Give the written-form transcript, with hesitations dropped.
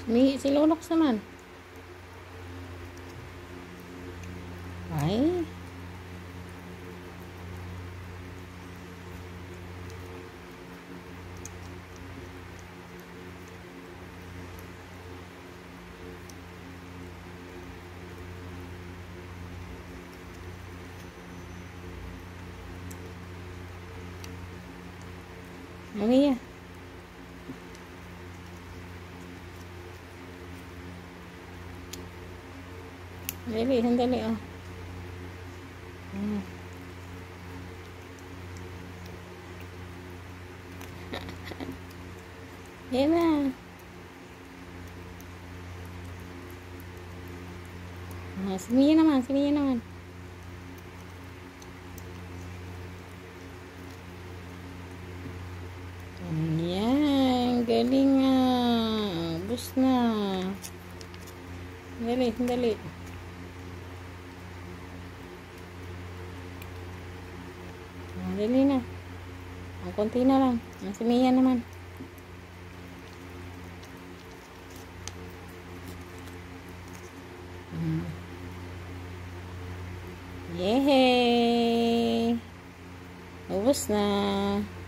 Umihi si Lunox naman. Ay. Umihi. Dali, sandali, oh. Yan na. Si Mia naman, si Mia naman. Yan, galing nga. Ubus na. Dali, dali. Dali na. Ang konti na lang. Si Mia naman. Yehey! Ubus na.